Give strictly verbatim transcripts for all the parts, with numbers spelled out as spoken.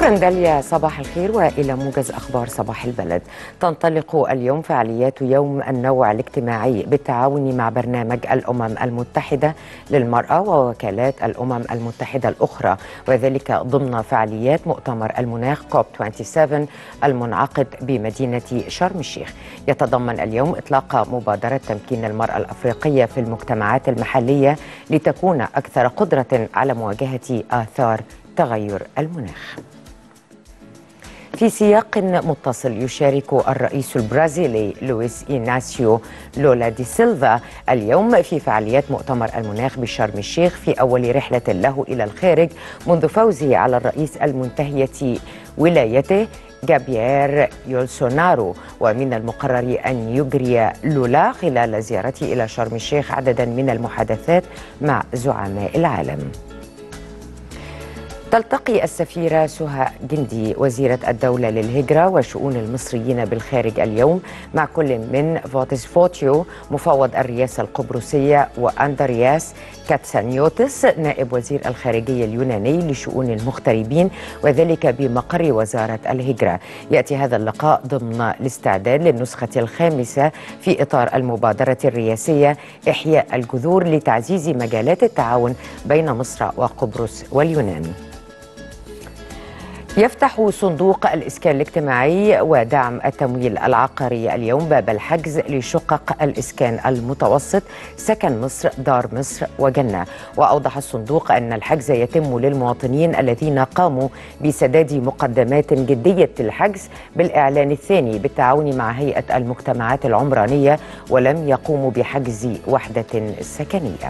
شكرا داليا، صباح الخير وإلى موجز أخبار صباح البلد. تنطلق اليوم فعاليات يوم النوع الاجتماعي بالتعاون مع برنامج الأمم المتحدة للمرأة ووكالات الأمم المتحدة الأخرى، وذلك ضمن فعاليات مؤتمر المناخ كوب سبعة وعشرين المنعقد بمدينة شرم الشيخ. يتضمن اليوم إطلاق مبادرة تمكين المرأة الأفريقية في المجتمعات المحلية لتكون أكثر قدرة على مواجهة آثار تغير المناخ. في سياق متصل، يشارك الرئيس البرازيلي لويس إيناسيو لولا دي سيلفا اليوم في فعاليات مؤتمر المناخ بشرم الشيخ في أول رحلة له إلى الخارج منذ فوزه على الرئيس المنتهية ولايته جابيير يولسونارو. ومن المقرر أن يجري لولا خلال زيارته إلى شرم الشيخ عددا من المحادثات مع زعماء العالم. تلتقي السفيرة سهى جندي وزيرة الدولة للهجرة وشؤون المصريين بالخارج اليوم مع كل من فوتس فوتيو مفوض الرئاسة القبرصية وأندرياس كاتسانيوتس نائب وزير الخارجية اليوناني لشؤون المغتربين، وذلك بمقر وزارة الهجرة. يأتي هذا اللقاء ضمن الاستعداد للنسخة الخامسة في إطار المبادرة الرئاسية إحياء الجذور لتعزيز مجالات التعاون بين مصر وقبرص واليونان. يفتح صندوق الإسكان الاجتماعي ودعم التمويل العقاري اليوم باب الحجز لشقق الإسكان المتوسط سكن مصر، دار مصر وجنة. وأوضح الصندوق أن الحجز يتم للمواطنين الذين قاموا بسداد مقدمات جدية الحجز بالإعلان الثاني بالتعاون مع هيئة المجتمعات العمرانية ولم يقوموا بحجز وحدة سكنية.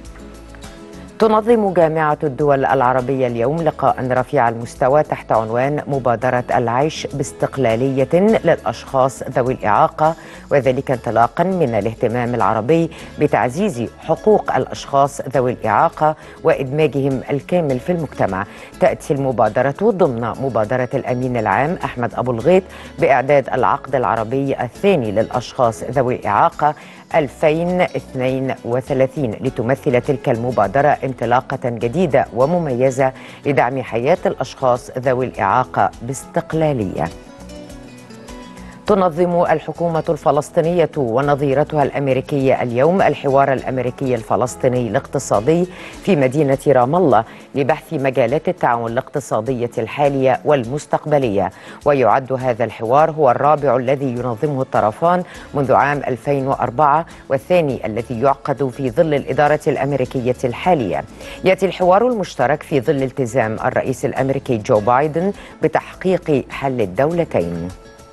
تنظم جامعة الدول العربية اليوم لقاء رفيع المستوى تحت عنوان مبادرة العيش باستقلالية للأشخاص ذوي الإعاقة، وذلك انطلاقا من الاهتمام العربي بتعزيز حقوق الأشخاص ذوي الإعاقة وإدماجهم الكامل في المجتمع. تأتي المبادرة ضمن مبادرة الأمين العام أحمد أبو الغيط بإعداد العقد العربي الثاني للأشخاص ذوي الإعاقة ألفين واثنين وثلاثين، لتمثل تلك المبادرة انطلاقة جديدة ومميزة لدعم حياة الأشخاص ذوي الإعاقة باستقلالية. تنظم الحكومة الفلسطينية ونظيرتها الأمريكية اليوم الحوار الأمريكي الفلسطيني الاقتصادي في مدينة رام الله لبحث مجالات التعاون الاقتصادية الحالية والمستقبلية. ويعد هذا الحوار هو الرابع الذي ينظمه الطرفان منذ عام ألفين وأربعة والثاني الذي يعقد في ظل الإدارة الأمريكية الحالية. يأتي الحوار المشترك في ظل التزام الرئيس الأمريكي جو بايدن بتحقيق حل الدولتين.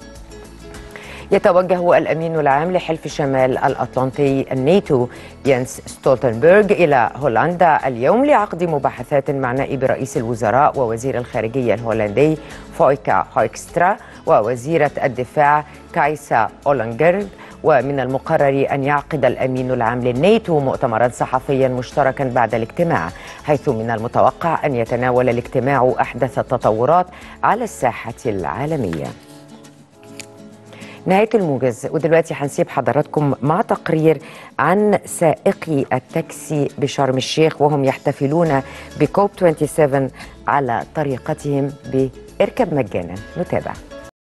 يتوجه الأمين العام لحلف شمال الأطلنطي الناتو يانس ستولتنبرغ إلى هولندا اليوم لعقد مباحثات مع نائب رئيس الوزراء ووزير الخارجية الهولندي فويكا هويكسترا ووزيرة الدفاع كايسا أولنجرد. ومن المقرر أن يعقد الأمين العام للناتو مؤتمرا صحفيا مشتركا بعد الاجتماع، حيث من المتوقع أن يتناول الاجتماع أحدث التطورات على الساحة العالمية. نهاية الموجز، ودلوقتي هنسيب حضراتكم مع تقرير عن سائقي التاكسي بشرم الشيخ وهم يحتفلون بكوب سبعة وعشرين على طريقتهم باركب مجانا. نتابع.